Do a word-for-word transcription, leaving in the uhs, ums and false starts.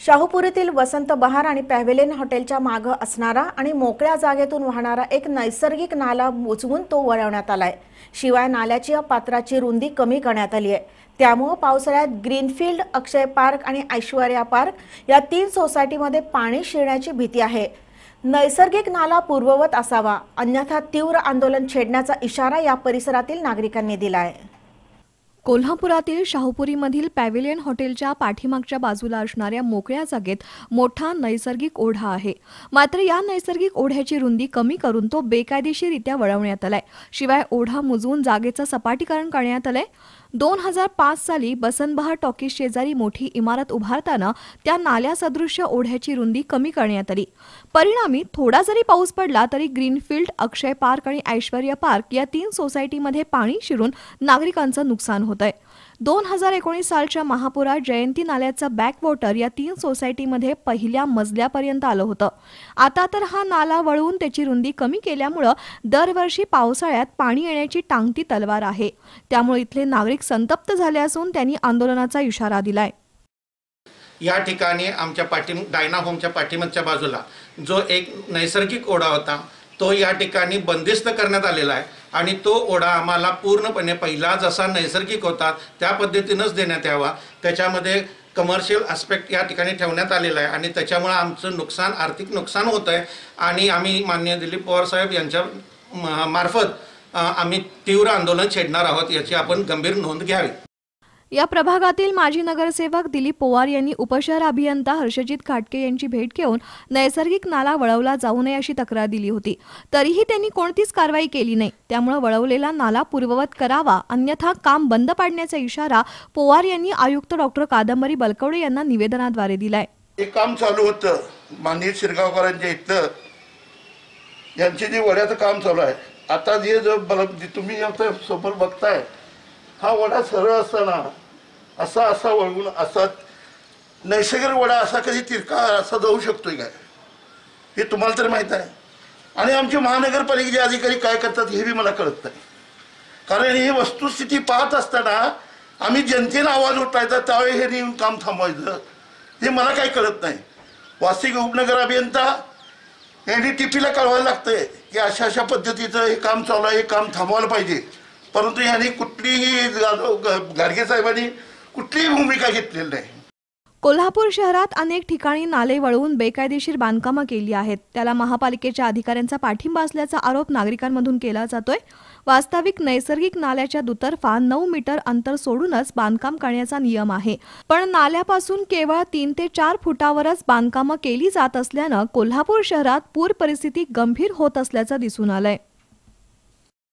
शाहूपुरीतील वसंत बहार आणि पॅव्हेलियन हॉटेलच्या मागे असणारा आणि मोकळ्या जागेतून वाहणारा एक नैसर्गिक नाला बुजवून तो वळवण्यात आलाय। शिवाय नाल्याची या पात्राची रुंदी कमी करण्यात आली आहे। त्यामुळे पावसाळ्यात ग्रीनफील्ड, अक्षय पार्क आणि ऐश्वर्या पार्क या तीन सोसायटीमध्ये पाणी शिरण्याची भीती आहे। नैसर्गिक नाला पूर्ववत असावा, अन्यथा तीव्र आंदोलन छेडण्याचा इशारा या परिसरातील नागरिकांनी दिला आहे। कोल्हापुरातील शाहूपुरीमधील पॅव्हेलियन हॉटेलच्या पाठीमागच्या बाजूला असणाऱ्या मोकळ्या जागेत मोठा नैसर्गिक ओढा आहे। मात्र या नैसर्गिक ओढ्याची रुंदी कमी करून तो बेकायदेशीररित्या वळवण्यात आलाय। शिवाय ओढा मुजवून जागेचं सपाटीकरण करण्यात आलंय। दोन हजार पाच साली वसंत बहार टॉकीज शेजारी मोठी इमारत उभारताना त्या नाल्यासदृश्य ओढ्याची रुंदी कमी करण्यात आली। परिणामी थोडा जरी पाऊस पडला तरी ग्रीनफील्ड, अक्षय पार्क आणि ऐश्वर्या पार्क या तीन सोसायटीमध्ये पाणी शिरून नागरिकांचं नुकसान होत आहे। दोन हजार एकोणीस सालच्या महापुरात जयंती नाल्याचं बॅकवॉटर या तीन सोसायटीमध्ये पहिल्या मजल्यापर्यंत आलं होतं। आता तर हा नाला वळवून त्याची रुंदी कमी केल्यामुळे दरवर्षी पावसाळ्यात पाणी येण्याची टांगती तलवार आहे। त्यामुळे इथले नागरिक संतप्त झाले असून त्यांनी आंदोलनाचा इशारा दिलाय। या ठिकाणी आमच्या पाठी डायना होमच्या पाठीमागच्या बाजूला जो एक नैसर्गिक ओढा होता तो या ठिकाणी बंदिस्त करण्यात आलेला आहे आणि तो ओढा आम्हाला पूर्णपणे पहिला जसा नैसर्गिक होता त्या पद्धतीनेच देण्यात यावा। त्याच्यामध्ये कमर्शियल ॲस्पेक्ट या ठिकाणी ठेवण्यात आलेला आहे आणि त्याच्यामुळे आमचं नुकसान, आर्थिक नुकसान होत आहे आणि आम्ही माननीय दिलीप पवार साहेब यांच्या मार्फत आम्ही तीव्र आंदोलन छेडणार आहोत, याची आपण गंभीर नोंद घ्यावी। या प्रभागातील माजी नगरसेवक दिलीप पवार यांनी उपशहर अभियंता हर्षजित खाटके यांची भेट घेऊन नैसर्गिक नाला वळवला जाऊ नये अशी तक्रार दिली होती। तरीही त्यांनी कोणतीच कारवाई केली नाही। त्यामुळे वळवलेला नाला पूर्ववत करावा, अन्यथा काम बंद पाडण्याचा इशारा पवार यांनी आयुक्त डॉक्टर कादंबरी बलकवडे यांना निवेदनाद्वारे दिलाय। एक काम चालू होतं माननीय शिरगावकरांच्या इथं, यांचे जे वड्याचं काम चालू आहे। आता जे जो तुम्ही समोर बघताय हा वडा सरळ असताना असा असा वळवून असा नैसर्गिक वडा असा कधी तिरका असा जाऊ शकतोय काय, हे तुम्हाला तर माहीत आहे। आणि आमचे महानगरपालिकेचे अधिकारी काय करतात हे बी मला कळत नाही, कारण ही वस्तुस्थिती पाहत असताना आम्ही जनतेला आवाज उठवायचा त्यावेळी हे नेऊन काम थांबवायचं हे मला काही कळत नाही। वास्तविक उपनगर अभियंता एन डी टी पीला कळवायला लागतंय की अशा अशा पद्धतीचं हे काम चालू आहे, हे काम थांबवायला पाहिजे, परंतु यांनी कुठलीही गाडगे साहेबांनी कुठलीही भूमिका घेतलेली नाही। कोल्हापूर शहरात अनेक ठिकाणी नाले वळवून बेकायदेशीर बांधकामं केली आहेत। त्याला महापालिकेच्या अधिकाऱ्यांचा पाठिंबा असल्याचा आरोप नागरिकांमधून केला जातोय। वास्तविक नैसर्गिक नाल्याच्या दुतर्फा नऊ मीटर अंतर सोडूनच बांधकाम करण्याचा नियम आहे, पण नाल्यापासून केवळ तीन ते चार फुटावरच बांधकामं केली जात असल्यानं कोल्हापूर शहरात पूर परिस्थिती गंभीर होत असल्याचं दिसून आलंय।